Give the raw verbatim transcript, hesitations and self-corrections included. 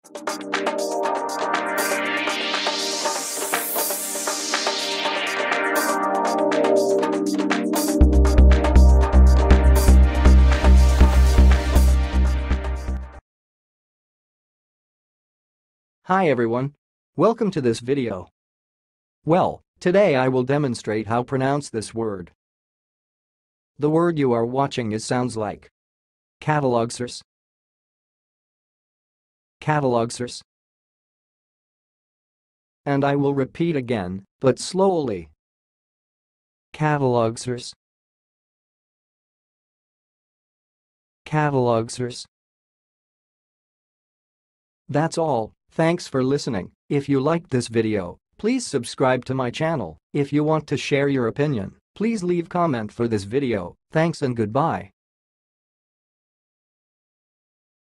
Hi everyone. Welcome to this video. Well, today I will demonstrate how to pronounce this word. The word you are watching is sounds like Catalogsource, Catalogsource. And I will repeat again, but slowly. Catalogsource, Catalogsource. That's all. Thanks for listening. If you liked this video, please subscribe to my channel. If you want to share your opinion, please leave comment for this video. Thanks and goodbye.